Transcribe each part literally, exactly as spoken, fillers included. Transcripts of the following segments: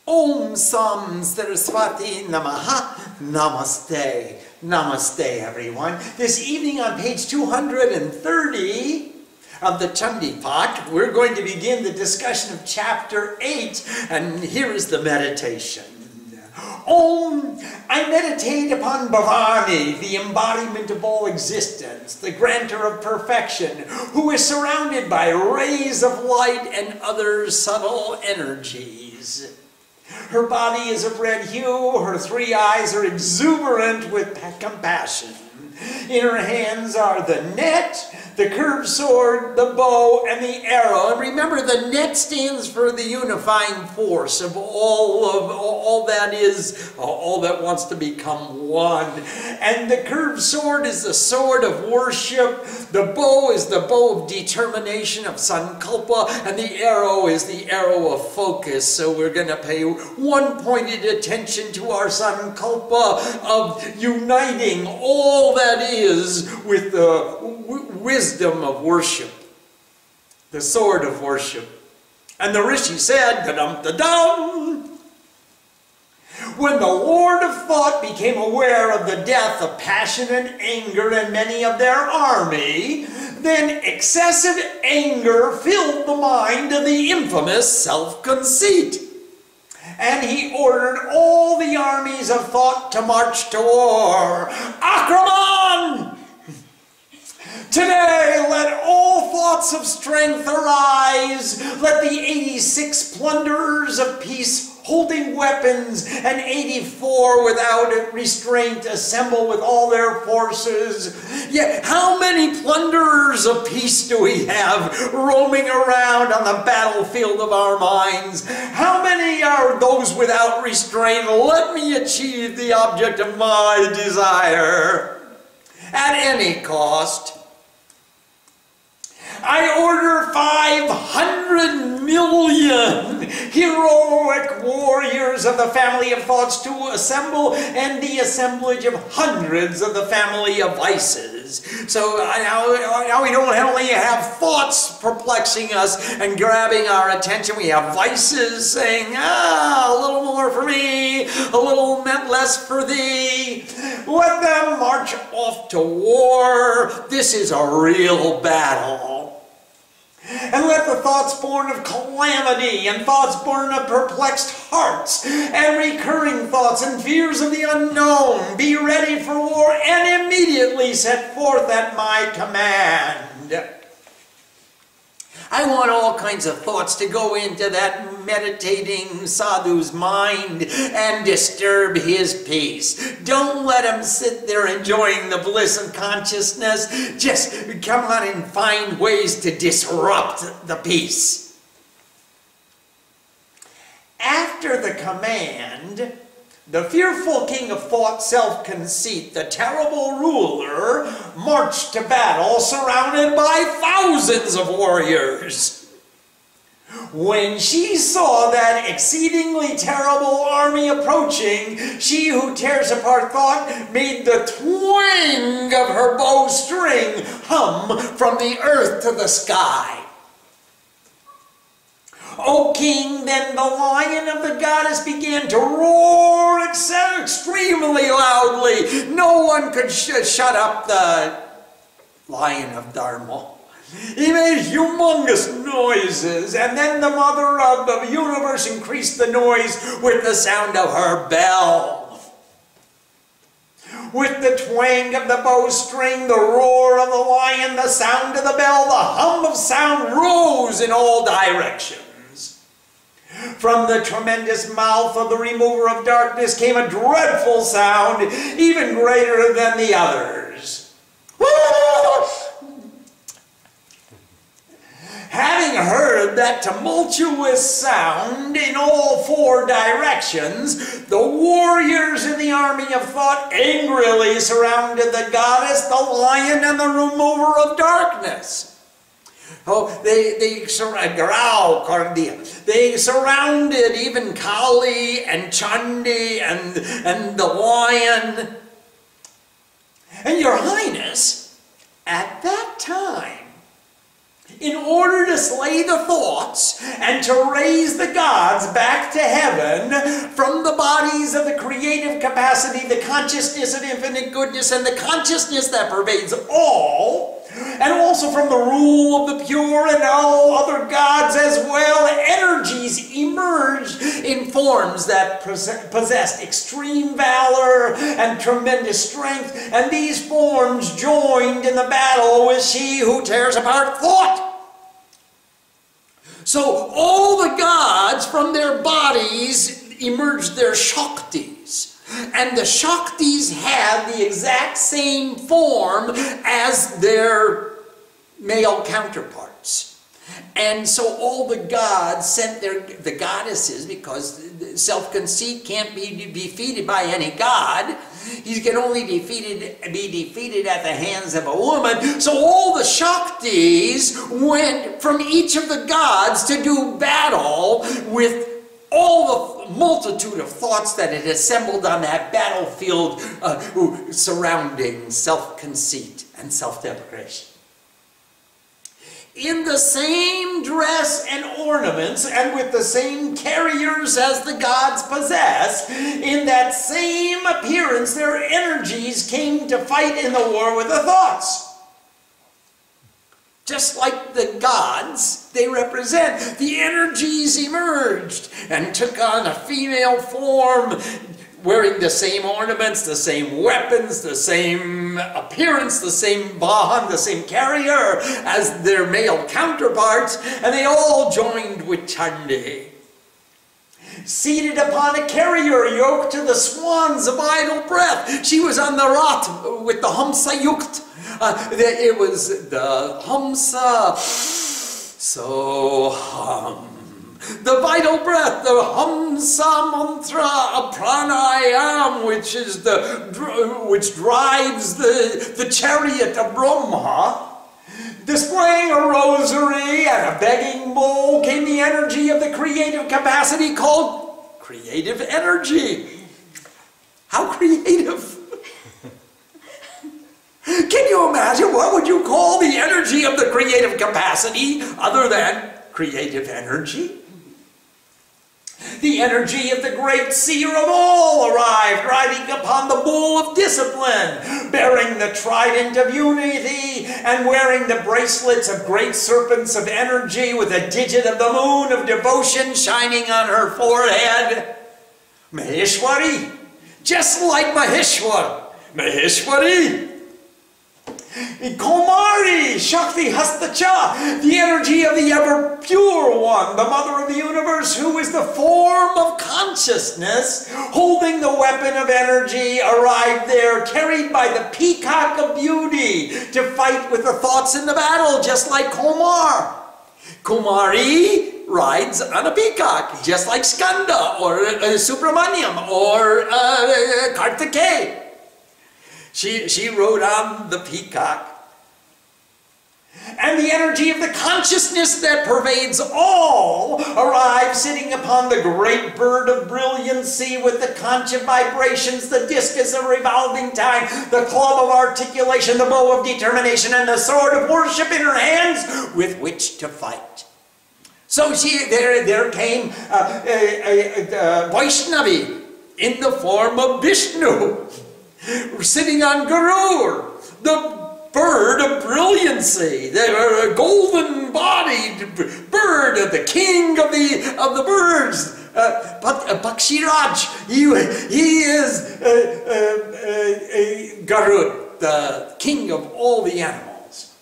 Om Sam Saraswati Namaha. Namaste. Namaste, everyone. This evening on page two hundred thirty of the Chandi Path, we're going to begin the discussion of chapter eight, and here is the meditation. Om, I meditate upon Bhavani, the embodiment of all existence, the grantor of perfection, who is surrounded by rays of light and other subtle energies. Her body is of red hue, her three eyes are exuberant with compassion. In her hands are the net, the curved sword, the bow, and the arrow. And remember, the net stands for the unifying force of all of all that is, all that wants to become one. And the curved sword is the sword of worship. The bow is the bow of determination, of sankalpa, and the arrow is the arrow of focus. So we're going to pay one-pointed attention to our sankalpa of uniting all that is with the wisdom of worship, the sword of worship. And the Rishi said, da-dum-da-dum, when the Lord of Thought became aware of the death of passion and anger in many of their army, then excessive anger filled the mind of the infamous self-conceit. And he ordered all the armies of thought to march to war. Akraman! Today, let all thoughts of strength arise. Let the eighty-six plunderers of peace holding weapons and eighty-four without restraint assemble with all their forces. Yet how many plunderers of peace do we have roaming around on the battlefield of our minds? How many are those without restraint? Let me achieve the object of my desire at any cost. I order five hundred million heroic warriors of the family of thoughts to assemble, and the assemblage of hundreds of the family of vices. So now, now we don't only have thoughts perplexing us and grabbing our attention, we have vices saying, ah, a little more for me, a little less for thee. Let them march off to war. This is a real battle. And let the thoughts born of calamity and thoughts born of perplexed hearts and recurring thoughts and fears of the unknown be ready for war and immediately set forth at my command. I want all kinds of thoughts to go into that meditating sadhu's mind and disturb his peace. Don't let him sit there enjoying the bliss of consciousness. Just come on and find ways to disrupt the peace. After the command, the fearful king of thought, self-conceit, the terrible ruler, marched to battle surrounded by thousands of warriors. When she saw that exceedingly terrible army approaching, she who tears apart thought made the twang of her bowstring hum from the earth to the sky. O king, then the lion of the goddess began to roar extremely loudly. No one could sh shut up the lion of Dharma. He made humongous noises, and then the mother of the universe increased the noise with the sound of her bell. With the twang of the bowstring, the roar of the lion, the sound of the bell, the hum of sound rose in all directions. From the tremendous mouth of the remover of darkness came a dreadful sound, even greater than the others. Having heard that tumultuous sound in all four directions, the warriors in the army of thought angrily surrounded the goddess, the lion, and the remover of darkness. Oh, they, they, they surrounded even Kali and Chandi and, and the lion. And your highness, at that time, in order to slay the thoughts and to raise the gods back to heaven from the bodies of the creative capacity, the consciousness of infinite goodness, and the consciousness that pervades all, and also from the rule of the pure and all other gods as well, energies emerged in forms that possessed extreme valor and tremendous strength, and these forms joined in the battle with she who tears apart thought. So all the gods from their bodies emerged their Shaktis. And the Shaktis had the exact same form as their male counterparts. And so all the gods sent their, the goddesses, because self-conceit can't be defeated by any god. He can only defeated, be defeated at the hands of a woman. So all the Shaktis went from each of the gods to do battle with all the multitude of thoughts that had assembled on that battlefield uh, surrounding self-conceit and self-deprecation. In the same dress and ornaments, and with the same carriers as the gods possess, in that same appearance, their energies came to fight in the war with the thoughts. Just like the gods they represent, the energies emerged and took on a female form, wearing the same ornaments, the same weapons, the same appearance, the same bond, the same carrier as their male counterparts, and they all joined with Chandi. Seated upon a carrier yoked to the swans of idle breath, she was on the Rat with the Hamsa Yukt. Uh, it was the Hamsa, so hum. The vital breath, the Hamsa mantra, a pranayam, which is the which drives the the chariot of Brahma. Displaying a rosary and a begging bowl came the energy of the creative capacity called creative energy. How creative! Can you imagine? What would you call the energy of the creative capacity other than creative energy? The energy of the great seer of all arrived, riding upon the bull of discipline, bearing the trident of unity, and wearing the bracelets of great serpents of energy with a digit of the moon of devotion shining on her forehead. Maheshwari, just like Maheshwar. Maheshwari. Kumari, Shakti Hastacha, the energy of the ever pure one, the mother of the universe, who is the form of consciousness, holding the weapon of energy, arrived there, carried by the peacock of beauty, to fight with the thoughts in the battle, just like Kumar. Kumari rides on a peacock, just like Skanda, or uh, Subramaniam, or uh, Kartikeya. She, she rode on the peacock. And the energy of the consciousness that pervades all arrived sitting upon the great bird of brilliancy with the conch of vibrations, the discus of revolving time, the club of articulation, the bow of determination, and the sword of worship in her hands with which to fight. So she, there, there came uh, a, a, a Vaishnavi in the form of Vishnu, sitting on Garur, the bird of brilliancy, the golden bodied bird, the king of the of the birds. Uh, but uh, Bakshiraj, he, he is uh, uh, uh, Garud, the king of all the animals.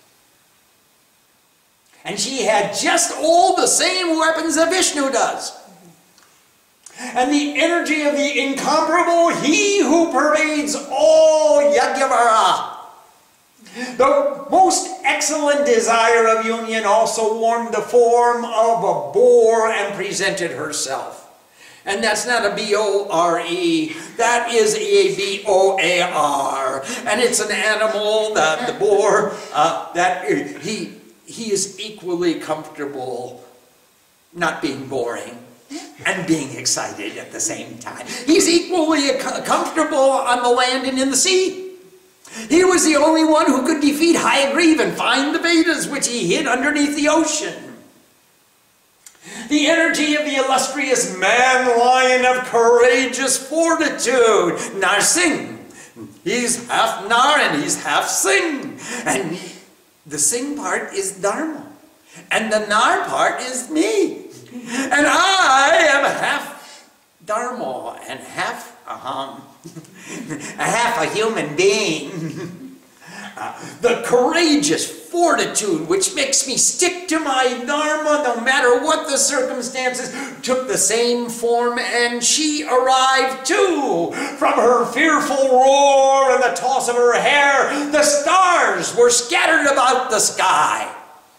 And she had just all the same weapons that Vishnu does. And the energy of the incomparable, he who pervades all Yajnavara. The most excellent desire of union also warmed the form of a boar and presented herself. And that's not a B O R E, that is a B O A R. And it's an animal, that the boar, uh, that he, he is equally comfortable not being boring and being excited at the same time. He's equally comfortable on the land and in the sea. He was the only one who could defeat Hayagriv and find the Vedas, which he hid underneath the ocean. The energy of the illustrious man-lion of courageous fortitude, Narsingh. He's half Nar and he's half Singh. And the Singh part is Dharma. And the Nar part is me. And I am half Dharma and half Aham. a half a human being. uh, the courageous fortitude which makes me stick to my Dharma no matter what the circumstances took the same form, and she arrived too. From her fearful roar and the toss of her hair, the stars were scattered about the sky.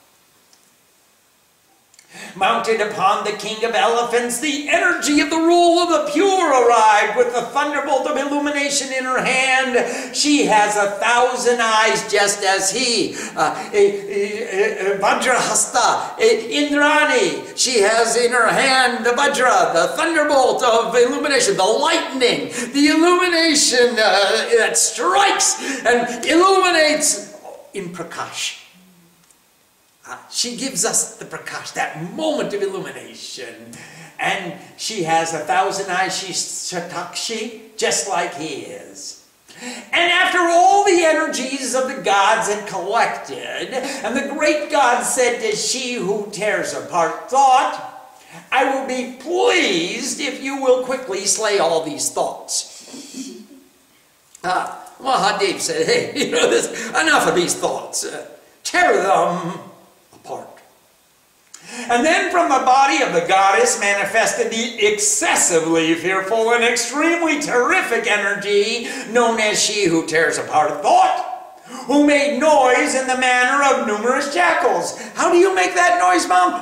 Mounted upon the king of elephants, the energy of the rule of the pure arrived with the thunderbolt of illumination in her hand. She has a thousand eyes just as he. Uh, Vajrahasta, Indrani, she has in her hand the Vajra, the thunderbolt of illumination, the lightning, the illumination uh, that strikes and illuminates in Prakash. Uh, she gives us the Prakash, that moment of illumination. And she has a thousand eyes. She's Shatakshi, just like he is. And after all the energies of the gods had collected, and the great god said to she who tears apart thought, I will be pleased if you will quickly slay all these thoughts. Uh, Mahadev said, hey, you know, this, enough of these thoughts. Uh, tear them apart. And then from the body of the goddess manifested the excessively fearful and extremely terrific energy known as she who tears apart thought, who made noise in the manner of numerous jackals. How do you make that noise, Mom?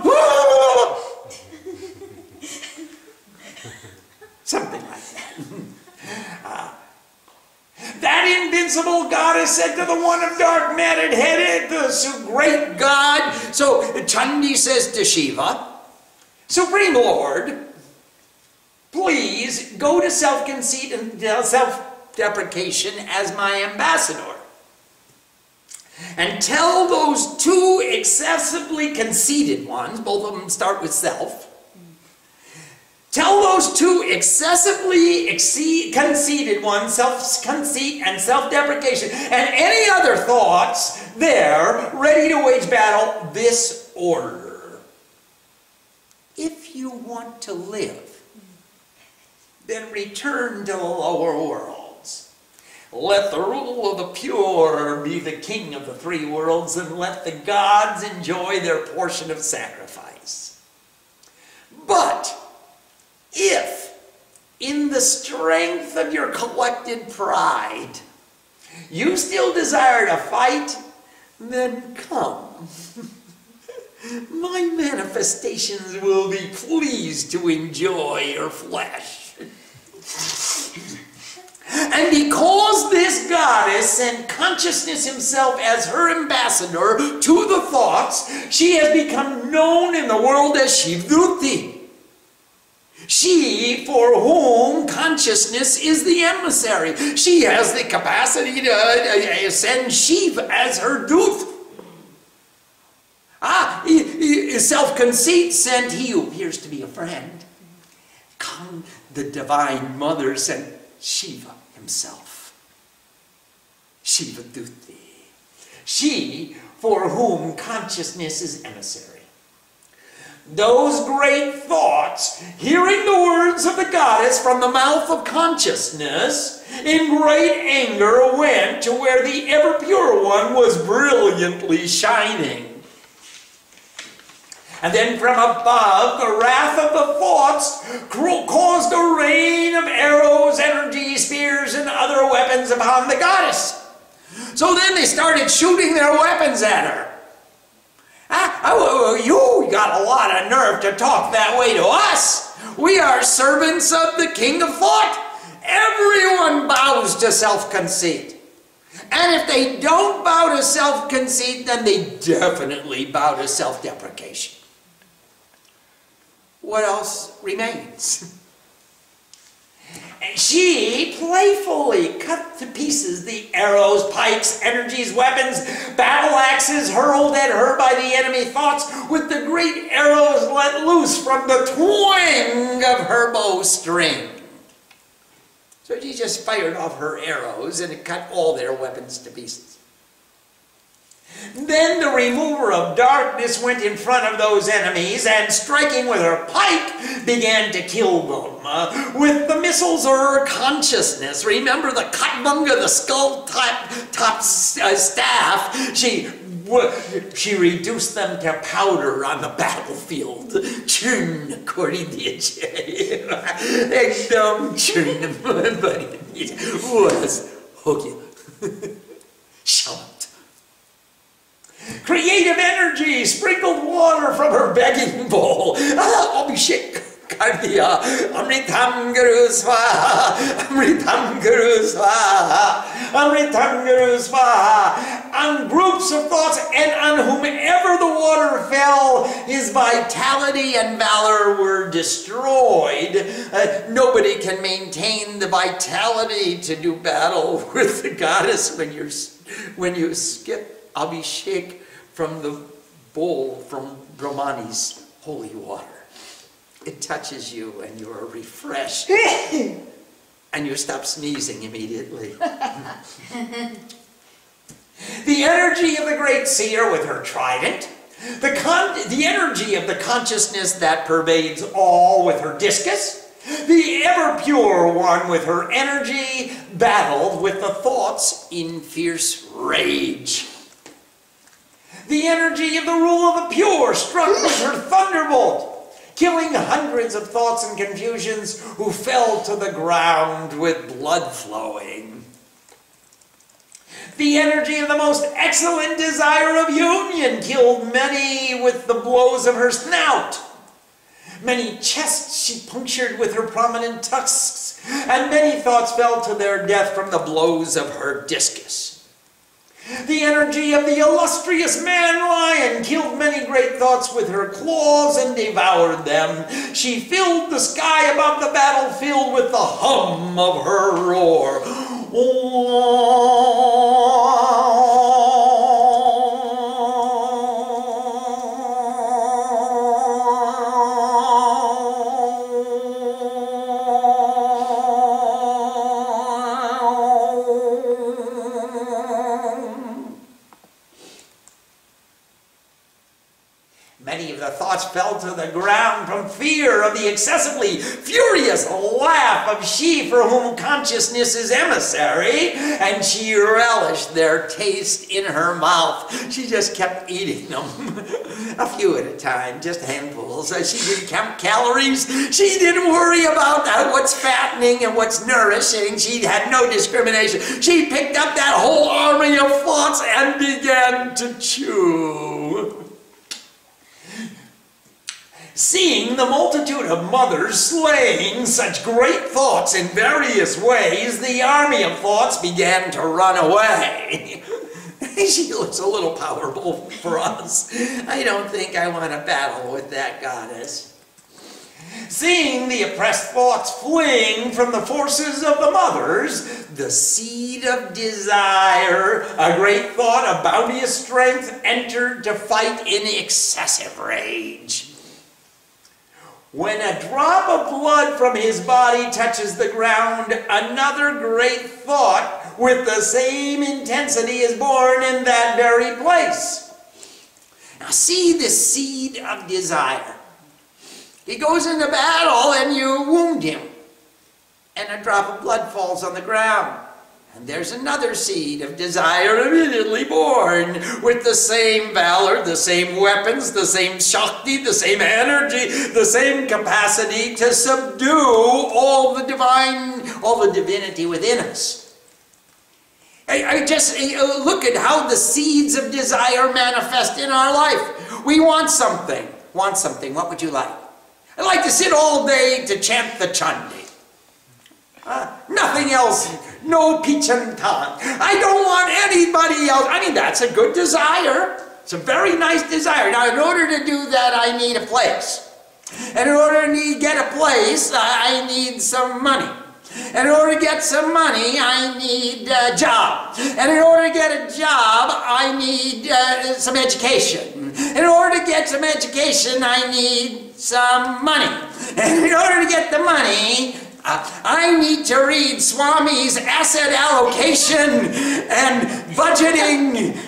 Something like that. uh, That invincible goddess said to the one of dark matted head, the great God. So Chandi says to Shiva, Supreme Lord, please go to self-conceit and self-deprecation as my ambassador. And tell those two excessively conceited ones, both of them start with self, tell those two excessively exceed, conceited ones, self-conceit and self-deprecation, and any other thoughts there, ready to wage battle, this order. If you want to live, then return to the lower worlds. Let the rule of the pure be the king of the three worlds, and let the gods enjoy their portion of sacrifice. But if, in the strength of your collected pride, you still desire to fight, then come. My manifestations will be pleased to enjoy your flesh. And because this goddess sent consciousness himself as her ambassador to the thoughts, she has become known in the world as Shivduti. She for whom consciousness is the emissary. She has the capacity to send Shiv as her dooth. Ah, self-conceit sent he who appears to be a friend. Come, the divine mother sent Shiva himself. Shiva Duti. She for whom consciousness is emissary. Those great thoughts, hearing the words of the goddess from the mouth of consciousness, in great anger went to where the ever-pure one was brilliantly shining. And then from above, the wrath of the thoughts caused a rain of arrows, energy, spears, and other weapons upon the goddess. So then they started shooting their weapons at her. Ah, oh, you got a lot of nerve to talk that way to us. We are servants of the king of thought. Everyone bows to self-conceit. And if they don't bow to self-conceit, then they definitely bow to self-deprecation. What else remains? She playfully cut to pieces the arrows, pikes, energies, weapons, battle axes hurled at her by the enemy thoughts, with the great arrows let loose from the twang of her bowstring. So she just fired off her arrows, and it cut all their weapons to pieces. Then the remover of darkness went in front of those enemies, and striking with her pike, began to kill them. Uh, with the missiles of her consciousness, remember the Katbunga, the skull-top top, uh, staff, she, she reduced them to powder on the battlefield. Churn, according to you, Ekdom churn, but it was okay. Shout. Creative energy sprinkled water from her begging bowl. Ah, Abhishek Kardiya, Amritam Guru Swaha, Amritam Guru Swaha, Amritam Guru Swaha. On groups of thoughts, and on whomever the water fell, his vitality and valor were destroyed. Uh, nobody can maintain the vitality to do battle with the goddess when you're when you skip Abhishek from the bowl from Brahmani's holy water. It touches you and you are refreshed and you stop sneezing immediately. The energy of the great seer with her trident, the, con the energy of the consciousness that pervades all with her discus, the ever-pure one with her energy battled with the thoughts in fierce rage. The energy of the rule of the pure struck with her thunderbolt, killing hundreds of thoughts and confusions who fell to the ground with blood flowing. The energy of the most excellent desire of union killed many with the blows of her snout. Many chests she punctured with her prominent tusks, and many thoughts fell to their death from the blows of her discus. The energy of the illustrious man-lion killed many great thoughts with her claws and devoured them. She filled the sky above the battlefield with the hum of her roar. Many of the thoughts fell to the ground from fear of the excessively furious laugh of she for whom consciousness is emissary, and she relished their taste in her mouth. She just kept eating them, a few at a time, just handfuls. She didn't count calories. She didn't worry about what's fattening and what's nourishing. She had no discrimination. She picked up that whole army of thoughts and began to chew. Seeing the multitude of mothers slaying such great thoughts in various ways, the army of thoughts began to run away. She looks a little powerful for us. I don't think I want to battle with that goddess. Seeing the oppressed thoughts fleeing from the forces of the mothers, the seed of desire, a great thought of bounteous strength, entered to fight in excessive rage. When a drop of blood from his body touches the ground, another great thought with the same intensity is born in that very place. Now see the seed of desire. He goes into battle and you wound him, and a drop of blood falls on the ground. And there's another seed of desire immediately born with the same valor, the same weapons, the same Shakti, the same energy, the same capacity to subdue all the divine, all the divinity within us. I, I just uh, look at how the seeds of desire manifest in our life. We want something. Want something. What would you like? I'd like to sit all day to chant the Chandi. Uh, nothing else. No pichantan. I don't want anybody else. I mean, that's a good desire. It's a very nice desire. Now, in order to do that, I need a place. And in order to get a place, I need some money. And in order to get some money, I need a job. And in order to get a job, I need uh, some education. And in order to get some education, I need some money. And in order to get the money, uh, I need to read Swami's asset allocation and budgeting.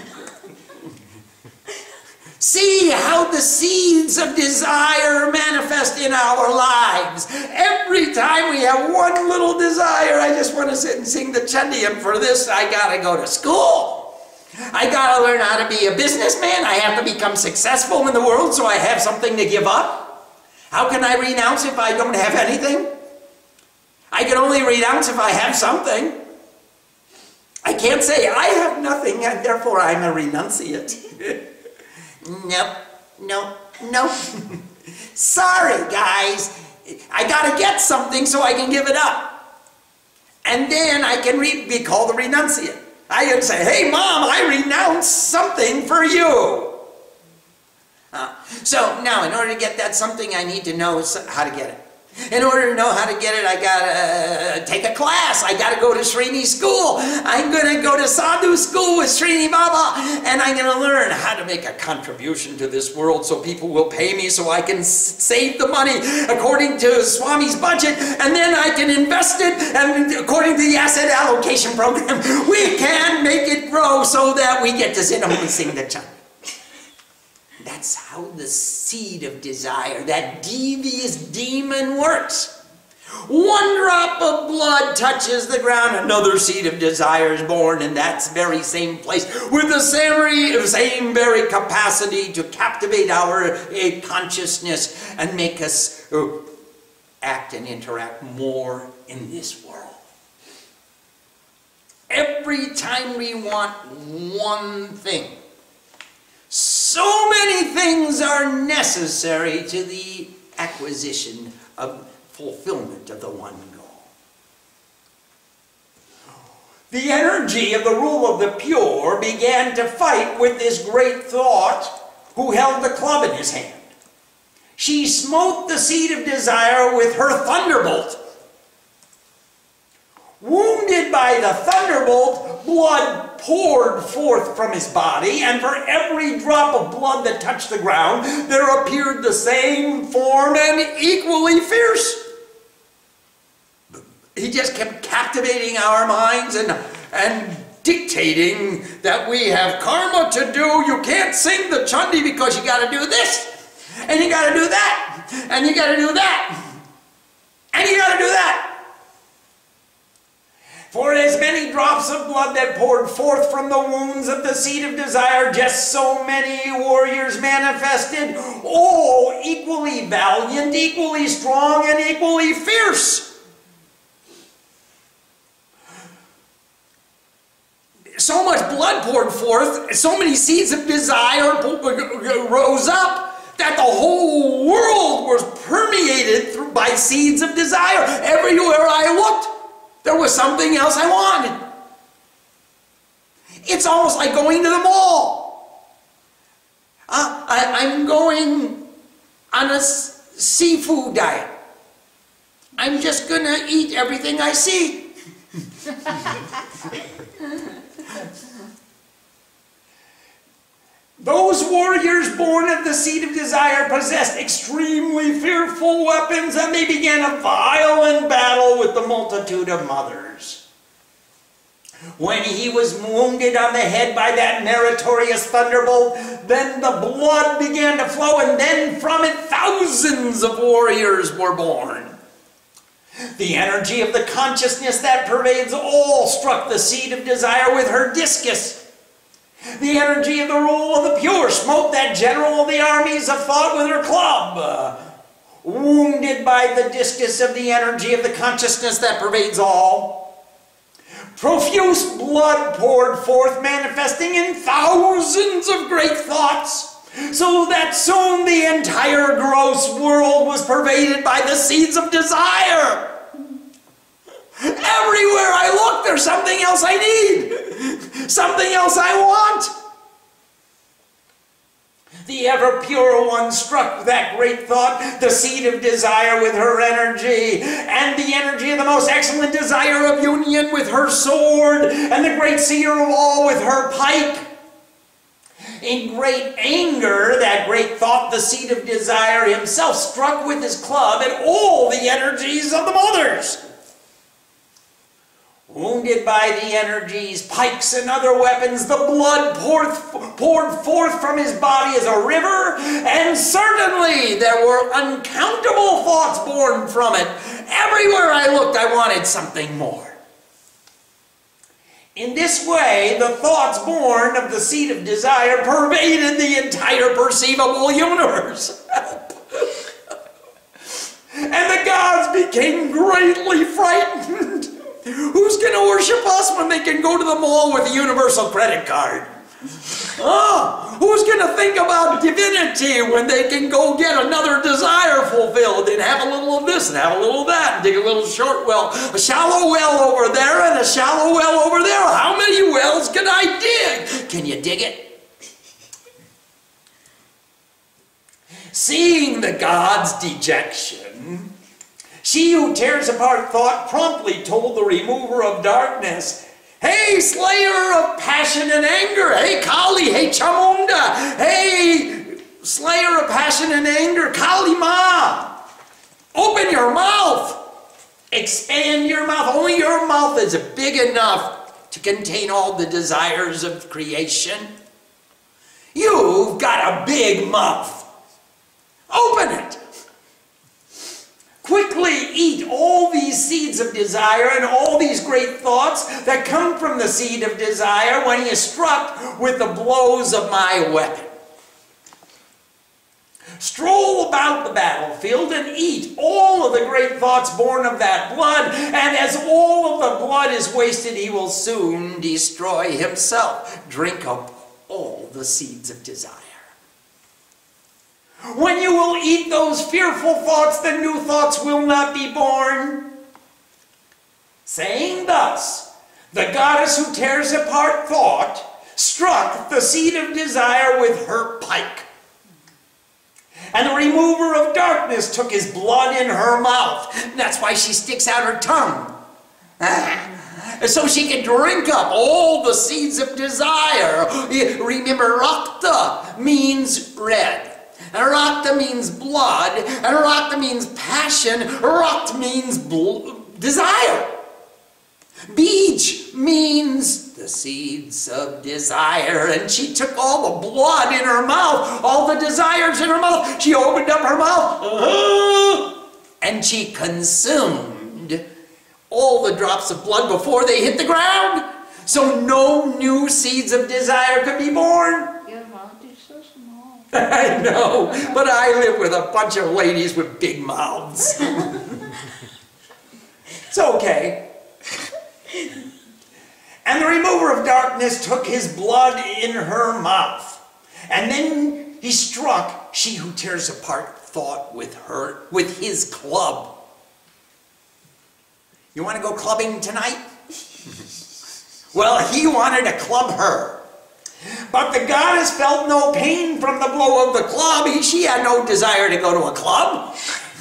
See how the seeds of desire manifest in our lives. Every time we have one little desire, I just want to sit and sing the Chandi, and for this I gotta go to school. I gotta learn how to be a businessman. I have to become successful in the world so I have something to give up. How can I renounce if I don't have anything? I can only renounce if I have something. I can't say I have nothing and therefore I'm a renunciate. Nope, nope, nope. Sorry, guys. I gotta get something so I can give it up. And then I can re be called a renunciate. I can say, hey, Mom, I renounce something for you. Uh, so now, in order to get that something, I need to know how to get it. In order to know how to get it, I gotta uh, take a class. I gotta go to Srini school. I'm gonna go to Sadhu school with Srini Baba, and I'm gonna learn how to make a contribution to this world so people will pay me so I can save the money according to Swami's budget, and then I can invest it, and according to the asset allocation program, we can make it grow so that we get to sit home and sing the chant. That's how the seed of desire, that devious demon, works. One drop of blood touches the ground, another seed of desire is born in that very same place with the same, same very capacity to captivate our uh, consciousness and make us uh, act and interact more in this world. Every time we want one thing, so many things are necessary to the acquisition of fulfillment of the one goal. The energy of the rule of the pure began to fight with this great thought who held the club in his hand. She smote the seed of desire with her thunderbolt. Wounded by the thunderbolt, blood poured forth from his body, and for every drop of blood that touched the ground, there appeared the same form and equally fierce. He just kept captivating our minds and, and dictating that we have karma to do. You can't sing the Chandi because you got to do this, and you got to do that, and you got to do that, and you got to do that. For as many drops of blood that poured forth from the wounds of the seed of desire, just so many warriors manifested, all equally valiant, equally strong, and equally fierce. So much blood poured forth, so many seeds of desire rose up, that the whole world was permeated through by seeds of desire. Everywhere I looked, there was something else I wanted. It's almost like going to the mall. Uh, I, I'm going on a seafood diet. I'm just going to eat everything I see. Those warriors born of the seed of desire possessed extremely fearful weapons, and they began a violent battle with the multitude of mothers. When he was wounded on the head by that meritorious thunderbolt, then the blood began to flow, and then from it thousands of warriors were born. The energy of the consciousness that pervades all struck the seed of desire with her discus. The energy of the rule of the pure smote that general of the armies of thought with her club. Uh, wounded by the discus of the energy of the consciousness that pervades all, profuse blood poured forth, manifesting in thousands of great thoughts, so that soon the entire gross world was pervaded by the seeds of desire. Everywhere I look, there's something else I need. Something else I want. The ever pure one struck that great thought, the seed of desire, with her energy, and the energy of the most excellent desire of union with her sword, and the great seer of all with her pike. In great anger, that great thought, the seed of desire, himself struck with his club at all the energies of the mothers. Wounded by the energies, pikes, and other weapons, the blood poured, poured forth from his body as a river, and certainly there were uncountable thoughts born from it. Everywhere I looked, I wanted something more. In this way, the thoughts born of the seed of desire pervaded the entire perceivable universe. And the gods became greatly frightened. Who's going to worship us when they can go to the mall with a universal credit card? Oh, who's going to think about divinity when they can go get another desire fulfilled and have a little of this and have a little of that and dig a little short well, a shallow well over there and a shallow well over there? How many wells can I dig? Can you dig it? Seeing the gods' dejection, she who tears apart thought promptly told the remover of darkness, "Hey, slayer of passion and anger! Hey, Kali! Hey, Chamunda! Hey, slayer of passion and anger! Kali Ma! Open your mouth! Expand your mouth! Only your mouth is big enough to contain all the desires of creation. You've got a big mouth. Open it! Quickly eat all these seeds of desire and all these great thoughts that come from the seed of desire when he is struck with the blows of my weapon. Stroll about the battlefield and eat all of the great thoughts born of that blood, and as all of the blood is wasted, he will soon destroy himself. Drink up all the seeds of desire. When you will eat those fearful thoughts, the new thoughts will not be born." Saying thus, the goddess who tears apart thought struck the seed of desire with her pike. And the remover of darkness took his blood in her mouth. That's why she sticks out her tongue. So she can drink up all the seeds of desire. Remember, Rakta means red. And Rakta means blood, and Rakta means passion, Rakta means desire. Bij means the seeds of desire, and she took all the blood in her mouth, all the desires in her mouth. She opened up her mouth, uh, and she consumed all the drops of blood before they hit the ground, so no new seeds of desire could be born. I know, but I live with a bunch of ladies with big mouths. It's okay. And the remover of darkness took his blood in her mouth. And then he struck she who tears apart thought with her, with his club. You want to go clubbing tonight? Well, he wanted to club her. But the goddess felt no pain from the blow of the club. He, she had no desire to go to a club.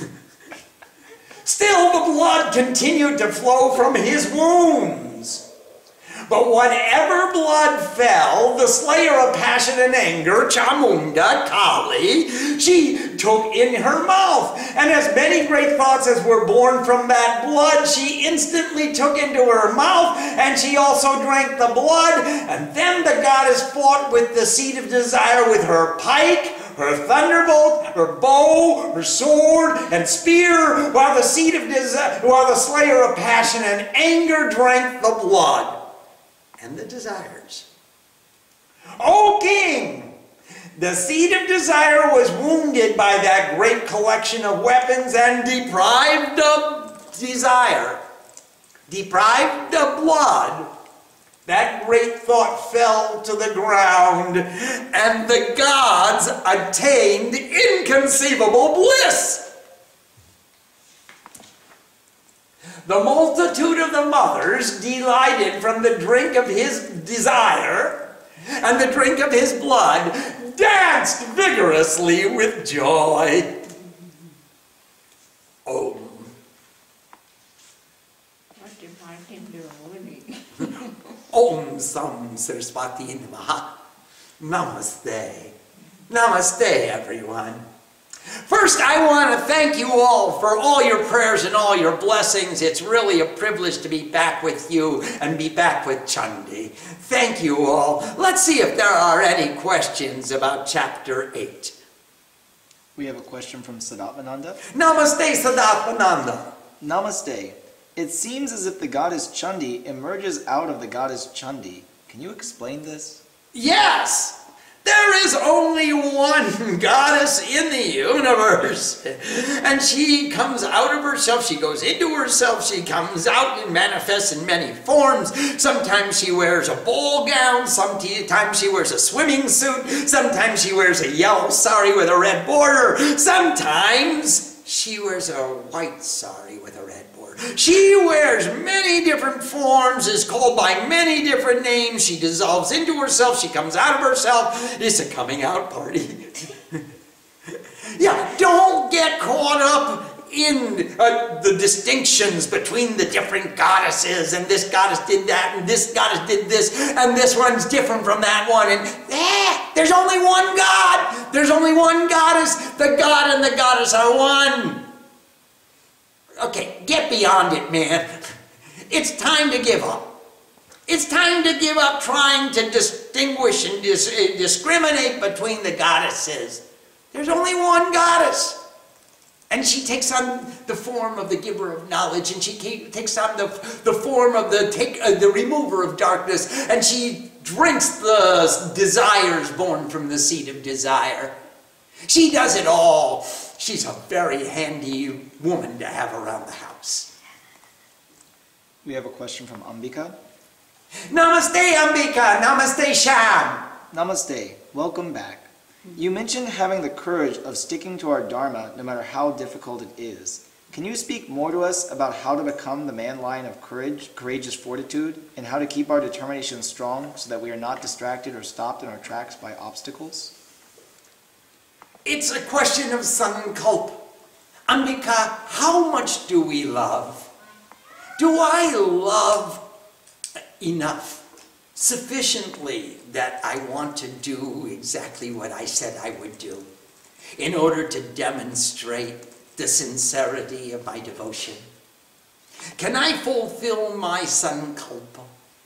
Still, the blood continued to flow from his wounds. But whenever blood fell, the slayer of passion and anger, Chamunda, Kali, she took in her mouth. And as many great thoughts as were born from that blood, she instantly took into her mouth, and she also drank the blood. And then the goddess fought with the seed of desire with her pike, her thunderbolt, her bow, her sword, and spear, while the seed of desire, while the slayer of passion and anger drank the blood and the desires. O king, the seed of desire was wounded by that great collection of weapons and deprived of desire, deprived of blood. That great thought fell to the ground, and the gods attained inconceivable bliss. The multitude of the mothers delighted from the drink of his desire and the drink of his blood. danced vigorously with joy. Om. What did Martin do? Om Sam Saraswati Namaha. Namaste. Namaste, everyone. First, I want to thank you all for all your prayers and all your blessings. It's really a privilege to be back with you and be back with Chandi. Thank you all. Let's see if there are any questions about chapter eight. We have a question from Sadatmananda. Namaste, Sadatmananda. Namaste. It seems as if the goddess Chandi emerges out of the goddess Chandi. Can you explain this? Yes! There is only one goddess in the universe. And she comes out of herself, she goes into herself, she comes out and manifests in many forms. Sometimes she wears a ball gown, sometimes she wears a swimming suit, sometimes she wears a yellow sari with a red border, sometimes she wears a white sari with a red border. She wears many different forms, is called by many different names. She dissolves into herself, she comes out of herself. It's a coming out party. Yeah, don't get caught up in uh, the distinctions between the different goddesses, and this goddess did that, and this goddess did this, and this one's different from that one, and eh, there's only one God, there's only one goddess, the God and the goddess are one. Okay, get beyond it, man. It's time to give up. It's time to give up trying to distinguish and dis discriminate between the goddesses. There's only one goddess. And she takes on the form of the giver of knowledge, and she takes on the, the form of the, take, uh, the remover of darkness, and she drinks the desires born from the seed of desire. She does it all. She's a very handy woman to have around the house. We have a question from Ambika. Namaste, Ambika. Namaste, Sham. Namaste. Welcome back. You mentioned having the courage of sticking to our Dharma no matter how difficult it is. Can you speak more to us about how to become the man lion of courage, courageous fortitude, and how to keep our determination strong so that we are not distracted or stopped in our tracks by obstacles? It's a question of sankalpa. Ambika, how much do we love? Do I love enough, sufficiently, that I want to do exactly what I said I would do in order to demonstrate the sincerity of my devotion? Can I fulfill my sankalpa?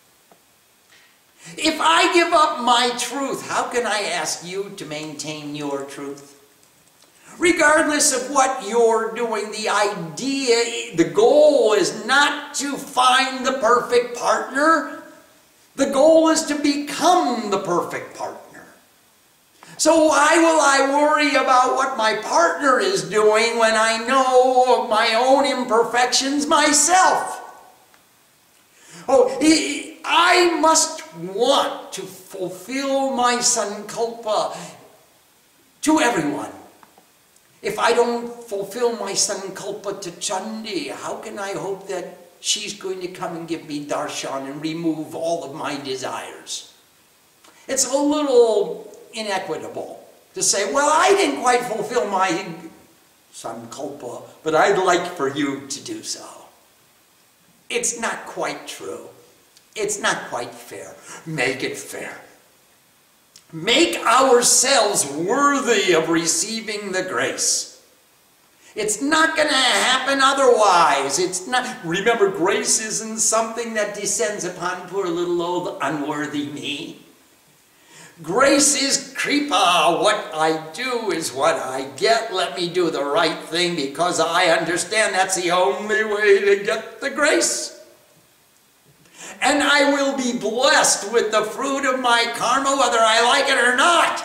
If I give up my truth, how can I ask you to maintain your truth? Regardless of what you're doing, the idea, the goal is not to find the perfect partner. The goal is to become the perfect partner. So why will I worry about what my partner is doing when I know of my own imperfections myself? Oh, I must want to fulfill my sankalpa to everyone. If I don't fulfill my sankalpa to Chandi, how can I hope that she's going to come and give me darshan and remove all of my desires? It's a little inequitable to say, well, I didn't quite fulfill my sankalpa, but I'd like for you to do so. It's not quite true. It's not quite fair. Make it fair. Make ourselves worthy of receiving the grace. It's not going to happen otherwise. It's not. Remember, grace isn't something that descends upon poor little old unworthy me. Grace is kripa. What I do is what I get. Let me do the right thing because I understand that's the only way to get the grace. And I will be blessed with the fruit of my karma whether I like it or not.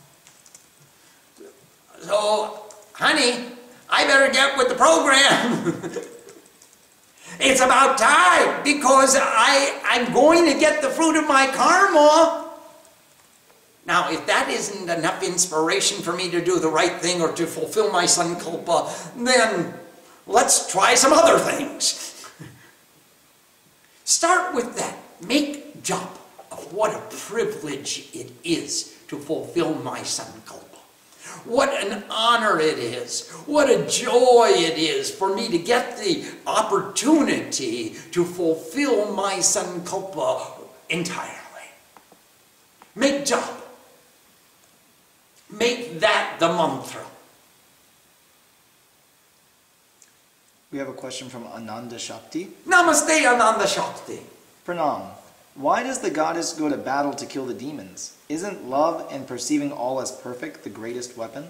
So, honey, I better get with the program. It's about time because I, I'm going to get the fruit of my karma. Now, if that isn't enough inspiration for me to do the right thing or to fulfill my sankalpa, then let's try some other things. Start with that. Make japa of what a privilege it is to fulfill my sankalpa. What an honor it is, what a joy it is for me to get the opportunity to fulfill my sankalpa entirely. Make japa. Make that the mantra. We have a question from Ananda Shakti. Namaste, Ananda Shakti. Pranam. Why does the goddess go to battle to kill the demons? Isn't love and perceiving all as perfect the greatest weapon?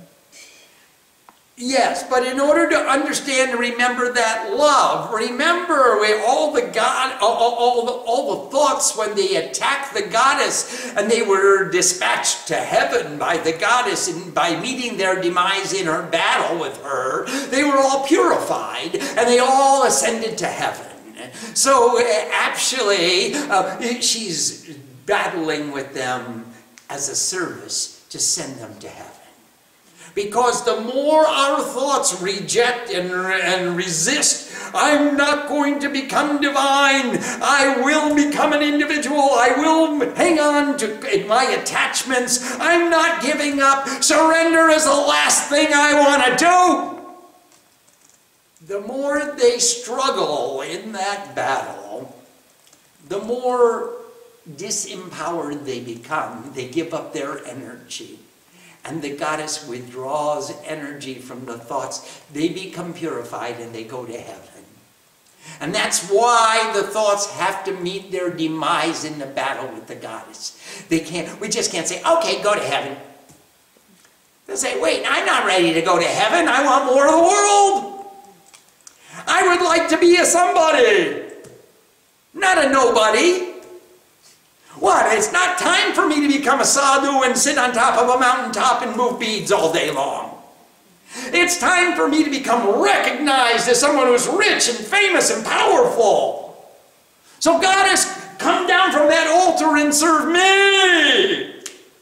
Yes, but in order to understand and remember that love, remember all the God, all, all, all, the, all the thoughts when they attacked the goddess and they were dispatched to heaven by the goddess and by meeting their demise in her battle with her, they were all purified and they all ascended to heaven. So actually, uh, she's battling with them as a service to send them to heaven. Because the more our thoughts reject and, and resist, I'm not going to become divine. I will become an individual. I will hang on to my attachments. I'm not giving up. Surrender is the last thing I want to do. The more they struggle in that battle, the more disempowered they become. They give up their energy. And the goddess withdraws energy from the thoughts. They become purified and they go to heaven. And that's why the thoughts have to meet their demise in the battle with the goddess. They can't, we just can't say, okay, go to heaven. They'll say, wait, I'm not ready to go to heaven. I want more of the world. I would like to be a somebody, not a nobody. What? It's not time for me to become a sadhu and sit on top of a mountaintop and move beads all day long. It's time for me to become recognized as someone who's rich and famous and powerful. So goddess, come down from that altar and serve me.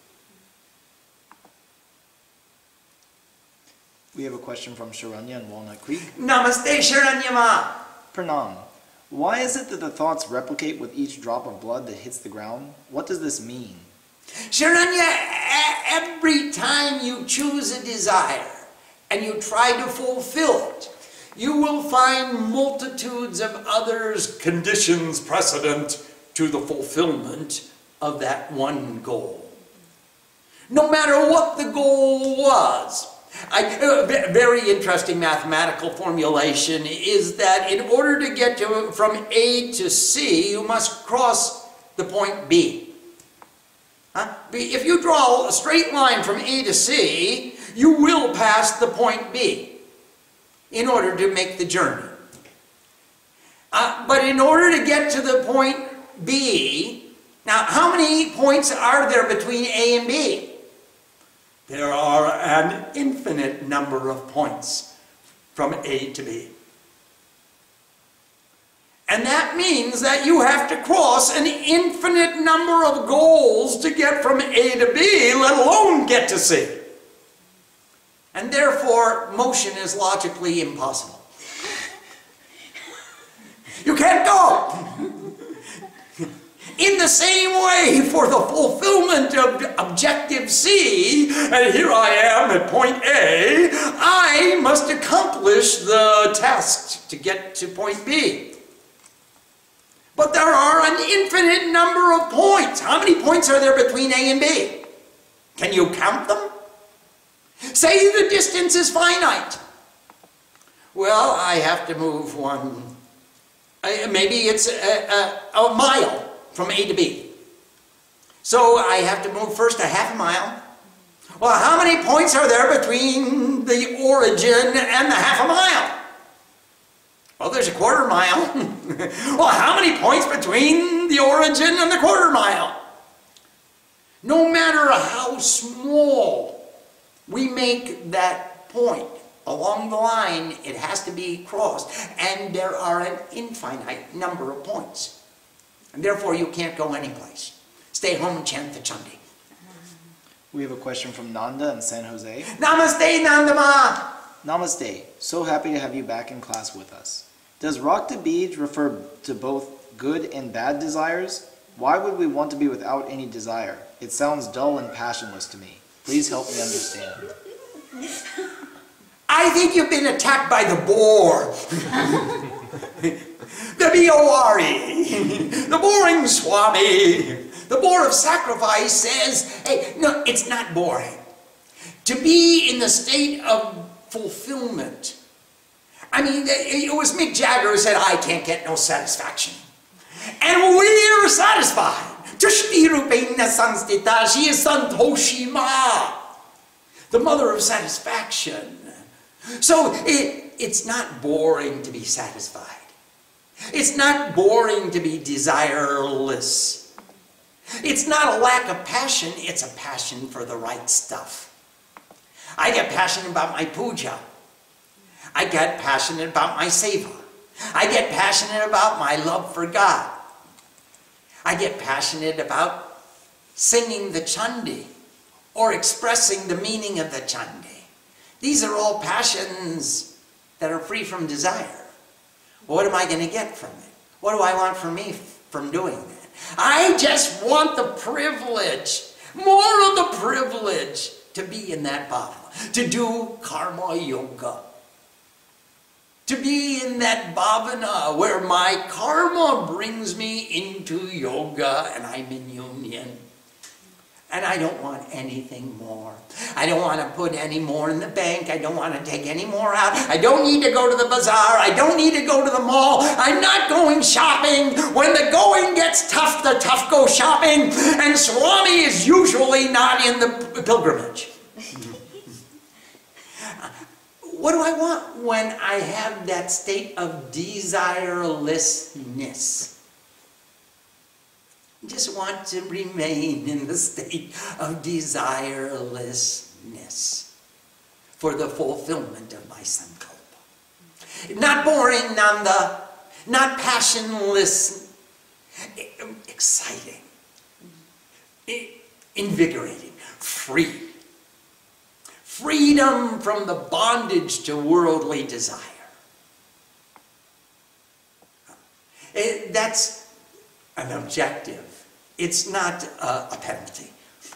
We have a question from Sharanya in Walnut Creek. Namaste, Sharanyama. Pranam. Why is it that the thoughts replicate with each drop of blood that hits the ground? What does this mean? Sharanya, every time you choose a desire and you try to fulfill it, you will find multitudes of others' conditions precedent to the fulfillment of that one goal. No matter what the goal was. I, a very interesting mathematical formulation is that in order to get to, from A to C, you must cross the point B. Huh? If you draw a straight line from A to C, you will pass the point B in order to make the journey. Uh, but in order to get to the point B, now how many points are there between A and B? There are an infinite number of points from A to B. And that means that you have to cross an infinite number of goals to get from A to B, let alone get to C. And therefore, motion is logically impossible. You can't go. In the same way, for the fulfillment of objective C, and here I am at point A, I must accomplish the task to get to point B. But there are an infinite number of points. How many points are there between A and B? Can you count them? Say the distance is finite. Well, I have to move one, maybe it's a, a, a mile from A to B. So I have to move first a half a mile. Well, how many points are there between the origin and the half a mile? Well, there's a quarter mile. Well, how many points between the origin and the quarter mile? No matter how small we make that point along the line, it has to be crossed. And there are an infinite number of points. And therefore, you can't go anyplace. Stay home and chant the Chandi. We have a question from Nanda in San Jose. Namaste, Nandama. Namaste. So happy to have you back in class with us. Does Rakta Bij refer to both good and bad desires? Why would we want to be without any desire? It sounds dull and passionless to me. Please help me understand. I think you've been attacked by the boar. The B O R E. The boring Swami. The boar of sacrifice says, hey, no, it's not boring. To be in the state of fulfillment. I mean, it was Mick Jagger who said, I can't get no satisfaction. And we're satisfied. Tushti Rupena Sanstita, she is Santoshima, the mother of satisfaction. So it, it's not boring to be satisfied. It's not boring to be desireless. It's not a lack of passion, it's a passion for the right stuff. I get passionate about my puja. I get passionate about my seva. I get passionate about my love for God. I get passionate about singing the Chandi or expressing the meaning of the Chandi. These are all passions that are free from desire. What am I going to get from it? What do I want from me from doing that? I just want the privilege, more of the privilege to be in that bhavana, to do karma yoga, to be in that bhavana where my karma brings me into yoga and I'm in union. And I don't want anything more. I don't want to put any more in the bank. I don't want to take any more out. I don't need to go to the bazaar. I don't need to go to the mall. I'm not going shopping. When the going gets tough, the tough go shopping. And Swami is usually not in the pilgrimage. What do I want when I have that state of desirelessness? I just want to remain in the state of desirelessness for the fulfillment of my sankalpa. Not boring, nanda, not passionless, exciting, invigorating, free. Freedom from the bondage to worldly desire. It, that's an objective. It's not a, a penalty.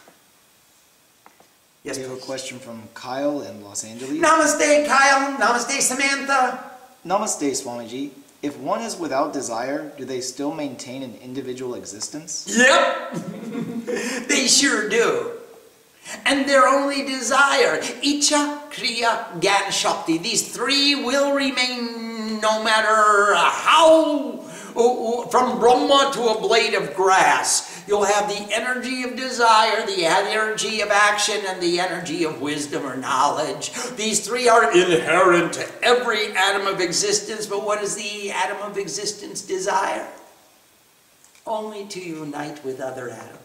Yes, we have please. a question from Kyle in Los Angeles. Namaste, Kyle. Namaste, Samantha. Namaste, Swamiji. If one is without desire, do they still maintain an individual existence? Yep. They sure do. And their only desire, Icha, Kriya, Gyan, Shakti, these three will remain no matter how, from Brahma to a blade of grass. You'll have the energy of desire, the energy of action, and the energy of wisdom or knowledge. These three are inherent to every atom of existence, but what does the atom of existence desire? Only to unite with other atoms.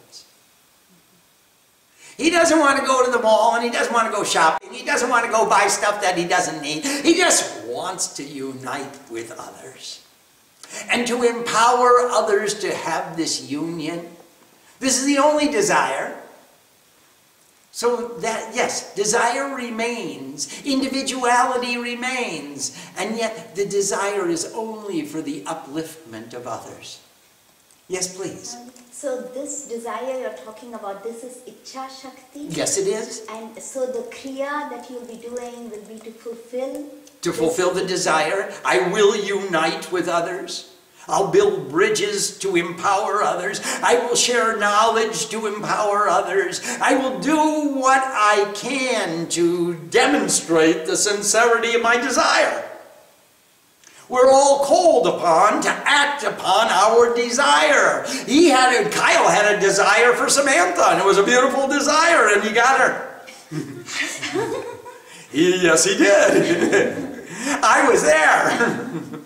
He doesn't want to go to the mall, and he doesn't want to go shopping. He doesn't want to go buy stuff that he doesn't need. He just wants to unite with others and to empower others to have this union. This is the only desire. So that, yes, desire remains, individuality remains, and yet the desire is only for the upliftment of others. Yes, please. Um, so this desire you're talking about, this is Icha Shakti? Yes, it is. And so the Kriya that you'll be doing will be to fulfill? To fulfill the desire. I will unite with others. I'll build bridges to empower others. I will share knowledge to empower others. I will do what I can to demonstrate the sincerity of my desire. We're all called upon to act upon our desire. He had a, Kyle had a desire for Samantha, and it was a beautiful desire, and he got her. he, yes, he did. I was there.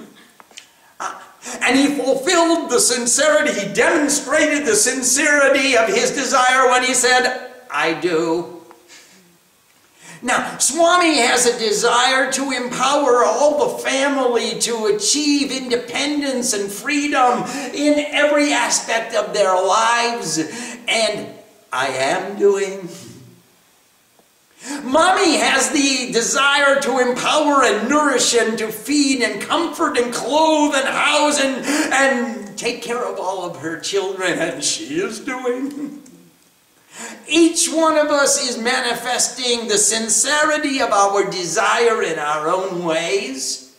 And he fulfilled the sincerity, he demonstrated the sincerity of his desire when he said, I do. Now, Swami has a desire to empower all the family to achieve independence and freedom in every aspect of their lives, and I am doing. Mommy has the desire to empower and nourish and to feed and comfort and clothe and house and, and take care of all of her children, and she is doing. Each one of us is manifesting the sincerity of our desire in our own ways.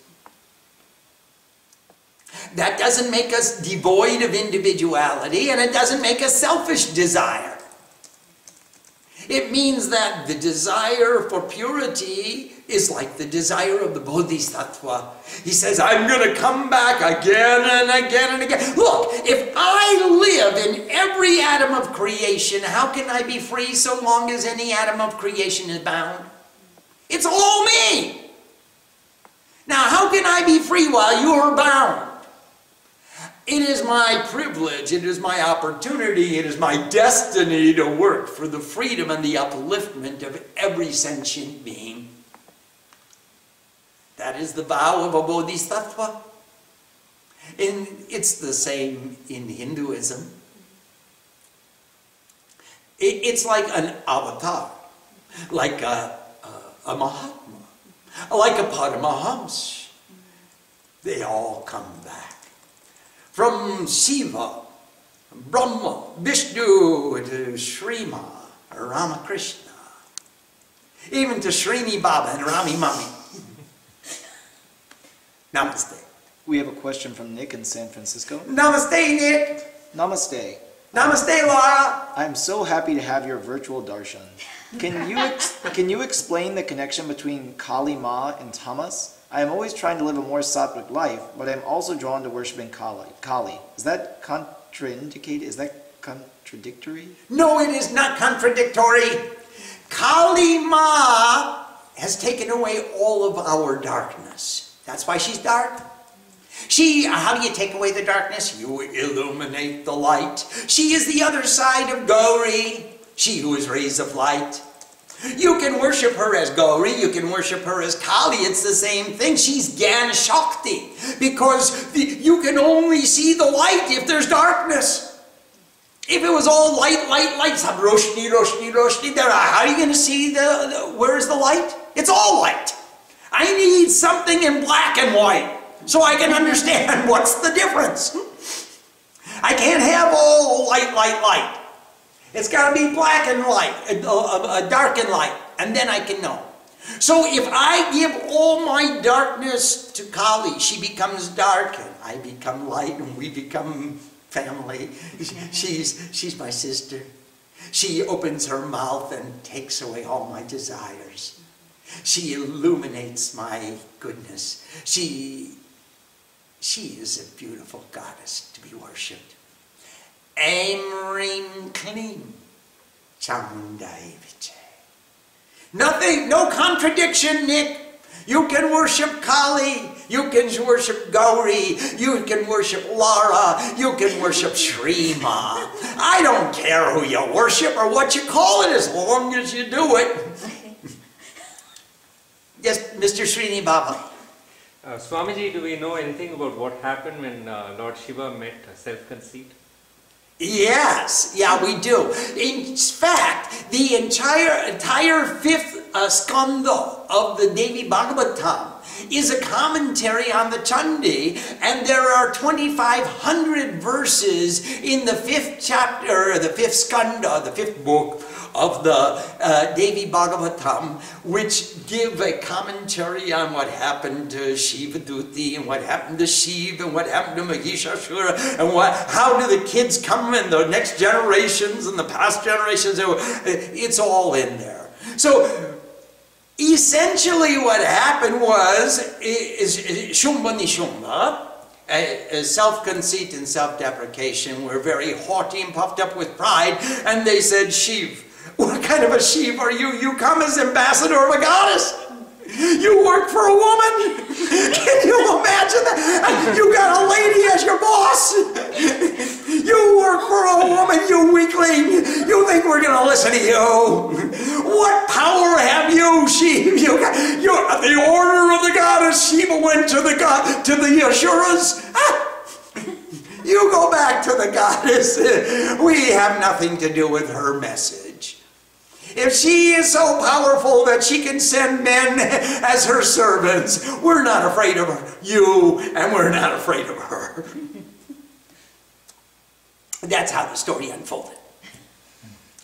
That doesn't make us devoid of individuality, and it doesn't make us selfish desire. It means that the desire for purity is like the desire of the Bodhisattva. He says, I'm going to come back again and again and again. Look, if I live in every atom of creation, how can I be free so long as any atom of creation is bound? It's all me. Now, how can I be free while you are bound? It is my privilege, it is my opportunity, it is my destiny to work for the freedom and the upliftment of every sentient being. That is the vow of a Bodhisattva. And it's the same in Hinduism. It's like an avatar, like a, a, a Mahatma, like a Paramahamsa. They all come back. From Shiva, Brahma, Vishnu, to Srima, Ramakrishna, even to Srini Baba and Rami Mami. Namaste. We have a question from Nick in San Francisco. Namaste, Nick. Namaste. Namaste, Laura. I'm so happy to have your virtual darshan. Can you ex can you explain the connection between Kali Ma and Tamas? I am always trying to live a more sattvic life, but I am also drawn to worshiping Kali. Kali. Is that contraindicated? Is that contradictory? No, it is not contradictory. Kali Ma has taken away all of our darkness. That's why she's dark. She, how do you take away the darkness? You illuminate the light. She is the other side of Gauri, she who is rays of light. You can worship her as Gauri, you can worship her as Kali, it's the same thing. She's Gyan Shakti, because the, you can only see the light if there's darkness. If it was all light, light, light, Roshni, Roshni, Roshni, there, how are you going to see the, the, where's the light? It's all light. I need something in black and white so I can understand what's the difference. I can't have all light, light, light. It's got to be black and light, a, a, a dark and light, and then I can know. So if I give all my darkness to Kali, she becomes dark, and I become light, and we become family. She's, she's my sister. She opens her mouth and takes away all my desires. She illuminates my goodness. She, she is a beautiful goddess to be worshipped. Aim, Reem, Klim, Chamundai Vichai. Nothing, no contradiction, Nick. You can worship Kali, you can worship Gauri, you can worship Lara, you can worship Srima. I don't care who you worship or what you call it as long as you do it. Yes, Mister Srini Baba. Uh, Swamiji, do we know anything about what happened when uh, Lord Shiva met self-conceit? Yes, yeah, we do. In fact, the entire entire fifth uh, skanda of the Devi Bhagavatam is a commentary on the Chandi, and there are twenty-five hundred verses in the fifth chapter, the fifth skanda, the fifth book of the uh, Devi Bhagavatam, which give a commentary on what happened to Shiva Duti, and what happened to Shiv, and what happened to Mahishasura, and what, how do the kids come in the next generations and the past generations. It's all in there. So essentially what happened was is, is Shumba Nishumba, Uh, self-conceit and self-deprecation, were very haughty and puffed up with pride, and they said, Shiv, what kind of a Shiv are you? You come as ambassador of a goddess. You work for a woman. Can you imagine that? You got a lady as your boss. You work for a woman, you weakling. You think we're going to listen to you? What power have you, Shiva? You got, you're at the order of the goddess. Shiva went to the god, to the Asuras. Ah, you go back to the goddess. We have nothing to do with her message. If she is so powerful that she can send men as her servants, we're not afraid of you, and we're not afraid of her. That's how the story unfolded.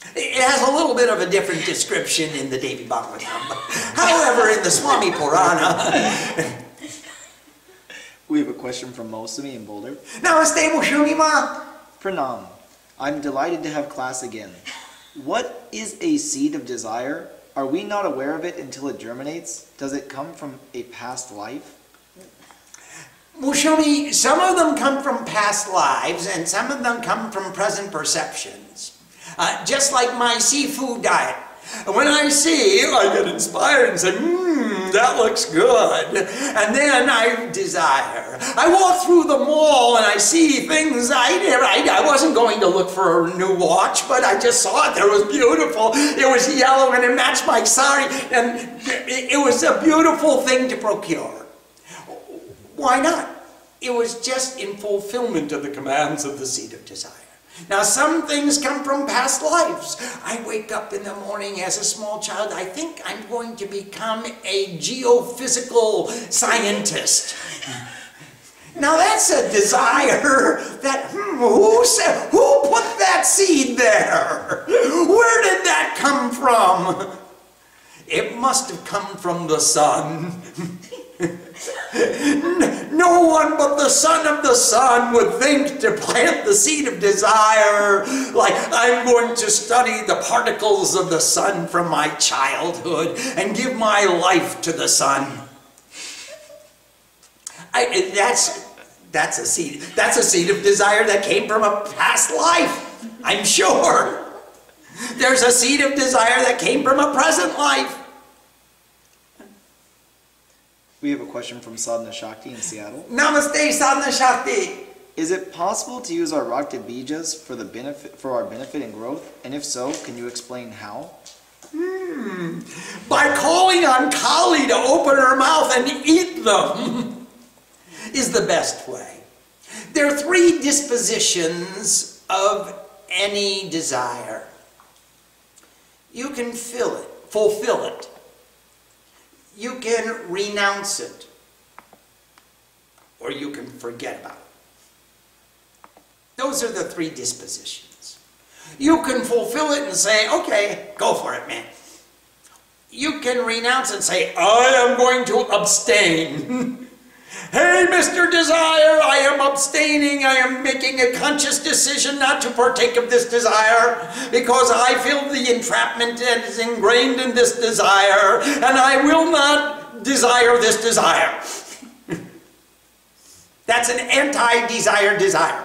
It has a little bit of a different description in the Devi Bhagavatam. However, in the Swami Purana... We have a question from Mosumi in Boulder. Namaste, Mushumi-ma. Pranam. I'm delighted to have class again. What is a seed of desire? Are we not aware of it until it germinates? Does it come from a past life? Mushumi, some of them come from past lives and some of them come from present perceptions. Uh, just like my seafood diet. When I see, I get inspired and say, mmm, that looks good. And then I desire. I walk through the mall and I see things I never, I, I wasn't going to look for a new watch, but I just saw it. It was beautiful. It was yellow and it matched my sari. And it, it was a beautiful thing to procure. Why not? It was just in fulfillment of the commands of the seed of desire. Now, some things come from past lives. I wake up in the morning as a small child. I think I'm going to become a geophysical scientist. Now, that's a desire that, hmm, who said, who put that seed there? Where did that come from? It must have come from the sun. No one but the son of the sun would think to plant the seed of desire, like I'm going to study the particles of the sun from my childhood and give my life to the sun. I, that's, that's a seed. That's a seed of desire that came from a past life, I'm sure. There's a seed of desire that came from a present life. We have a question from Sadhana Shakti in Seattle. Namaste, Sadhana Shakti. Is it possible to use our Rakta Bijas for the benefit for our benefit and growth? And if so, can you explain how? Hmm. By calling on Kali to open her mouth and eat them is the best way. There are three dispositions of any desire. You can fill it, fulfill it. You can renounce it, or you can forget about it. Those are the three dispositions. You can fulfill it and say, okay, go for it, man. You can renounce it and say, I am going to abstain. Hey, Mister Desire, I am abstaining. I am making a conscious decision not to partake of this desire because I feel the entrapment that is ingrained in this desire, and I will not desire this desire. That's an anti-desire desire.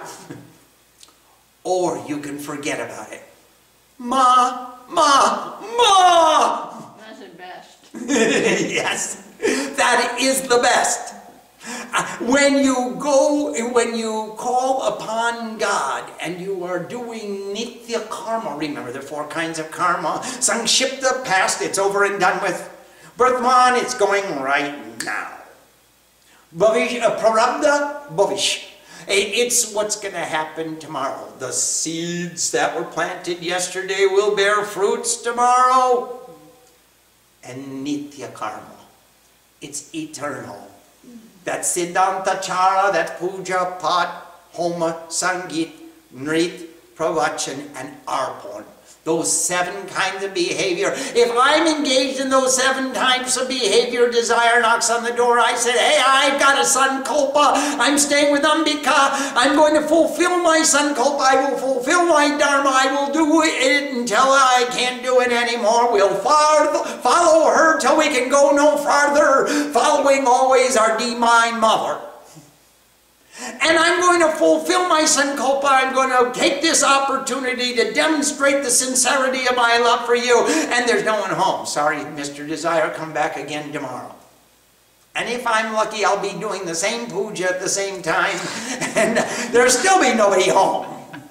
Or you can forget about it. Ma, ma, ma! That's the best. Yes, that is the best. When you go, when you call upon God and you are doing nitya karma, remember there are four kinds of karma. Sangshipta, past, it's over and done with. Vartman, it's going right now. Bhavish, uh, prarabdha, bhavish. It's what's going to happen tomorrow. The seeds that were planted yesterday will bear fruits tomorrow. And nitya karma, it's eternal. That Siddhanta Chara, that Puja, Pat, Homa, Sangit, Nrit, Pravachan, and Arpan. Those seven kinds of behavior. If I'm engaged in those seven types of behavior, desire knocks on the door, I said, hey, I've got a sankalpa. I'm staying with Ambika. I'm going to fulfill my sankalpa. I will fulfill my dharma. I will do it until I can't do it anymore. We'll follow her till we can go no farther, following always our divine mother. And I'm going to fulfill my sankalpa. I'm going to take this opportunity to demonstrate the sincerity of my love for you. And there's no one home. Sorry, Mister Desire, come back again tomorrow. And if I'm lucky, I'll be doing the same puja at the same time. And there'll still be nobody home.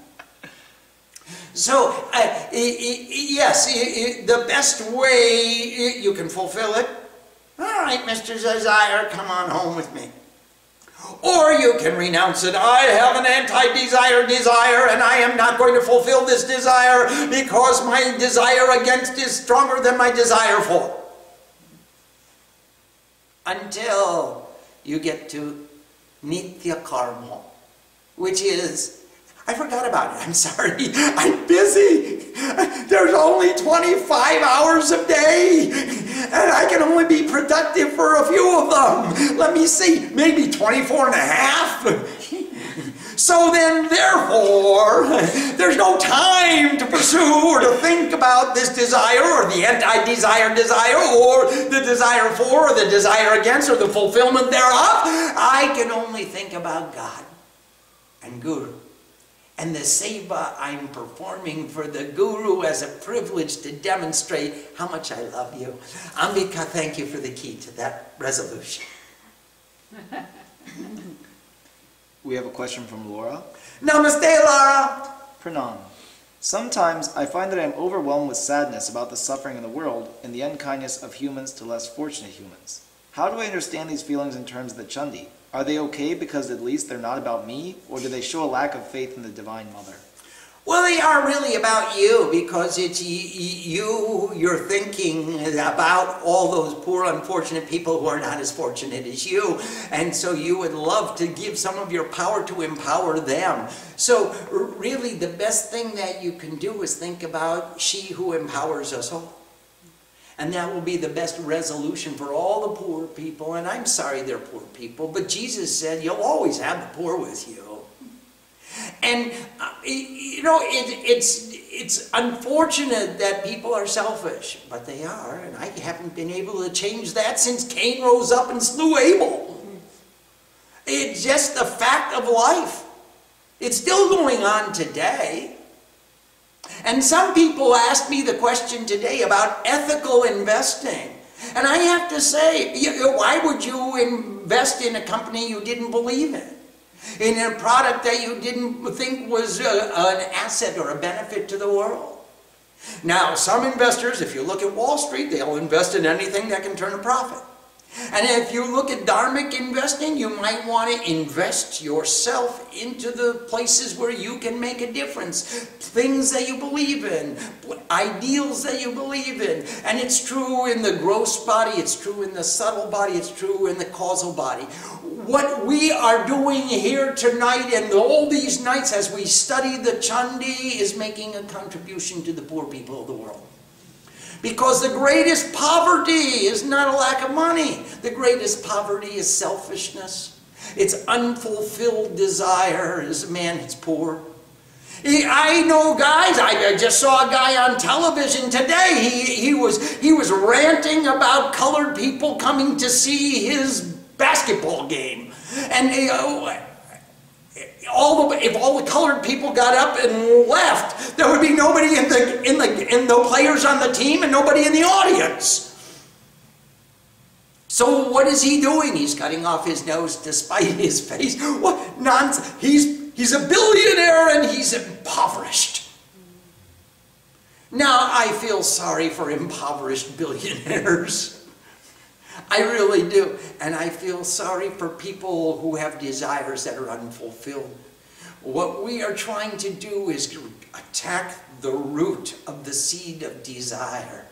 So, uh, yes, the best way you can fulfill it. All right, Mister Desire, come on home with me. Or you can renounce it. I have an anti-desire desire and I am not going to fulfill this desire because my desire against is stronger than my desire for. Until you get to nitya karma, which is, I forgot about it. I'm sorry. I'm busy. There's only twenty-five hours a day, and I can only be productive for a few of them. Let me see, maybe twenty-four and a half. So then, therefore, there's no time to pursue or to think about this desire or the anti-desire desire or the desire for or the desire against or the fulfillment thereof. I can only think about God and Guru and the seva I'm performing for the Guru as a privilege to demonstrate how much I love you. Ambika, thank you for the key to that resolution. We have a question from Laura. Namaste, Laura. Pranam. Sometimes I find that I am overwhelmed with sadness about the suffering in the world and the unkindness of humans to less fortunate humans. How do I understand these feelings in terms of the Chandi? Are they okay because at least they're not about me, or do they show a lack of faith in the Divine Mother? Well, they are really about you, because it's you, you're thinking about all those poor, unfortunate people who are not as fortunate as you. And so you would love to give some of your power to empower them. So really the best thing that you can do is think about she who empowers us all. And that will be the best resolution for all the poor people. And I'm sorry they're poor people, but Jesus said you'll always have the poor with you. And, uh, you know, it, it's, it's unfortunate that people are selfish, but they are, and I haven't been able to change that since Cain rose up and slew Abel. It's just a fact of life. It's still going on today. And some people ask me the question today about ethical investing. And I have to say, why would you invest in a company you didn't believe in? In a product that you didn't think was a, an asset or a benefit to the world? Now, some investors, if you look at Wall Street, they'll invest in anything that can turn a profit. And if you look at dharmic investing, you might want to invest yourself into the places where you can make a difference. Things that you believe in, ideals that you believe in. And it's true in the gross body, it's true in the subtle body, it's true in the causal body. What we are doing here tonight and all these nights as we study the Chandi is making a contribution to the poor people of the world. Because the greatest poverty is not a lack of money. The greatest poverty is selfishness. It's unfulfilled desire as a man who's poor. I know guys, I just saw a guy on television today. He, he, was, he was ranting about colored people coming to see his basketball game. And he, uh, all the, if all the colored people got up and left, there would be nobody in the, in the, in no players on the team and nobody in the audience. So what is he doing? He's cutting off his nose to spite his face. What nonsense. He's, he's a billionaire and he's impoverished. Now I feel sorry for impoverished billionaires. I really do. And I feel sorry for people who have desires that are unfulfilled. What we are trying to do is to attack the root of the seed of desire.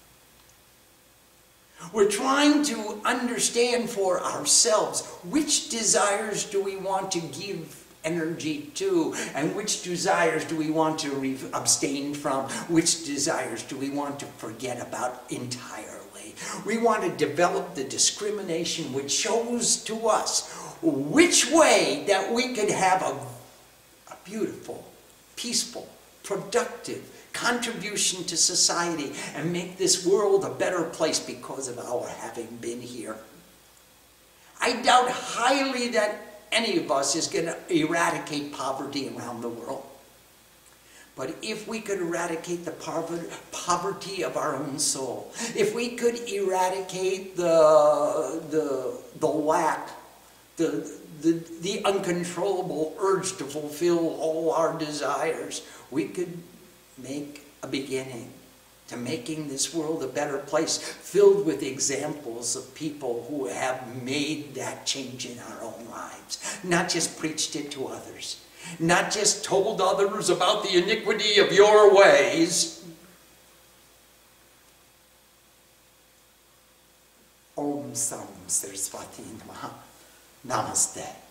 We're trying to understand for ourselves which desires do we want to give energy to, and which desires do we want to abstain from, which desires do we want to forget about entirely. We want to develop the discrimination which shows to us which way that we could have a, a beautiful, peaceful, productive contribution to society and make this world a better place because of our having been here. I doubt highly that any of us is going to eradicate poverty around the world. But if we could eradicate the poverty of our own soul, if we could eradicate the, the, the lack, the, the, the uncontrollable urge to fulfill all our desires, we could make a beginning to making this world a better place, filled with examples of people who have made that change in our own lives, not just preached it to others. Not just told others about the iniquity of your ways. Om Sam Saraswati Namaha. Namaste.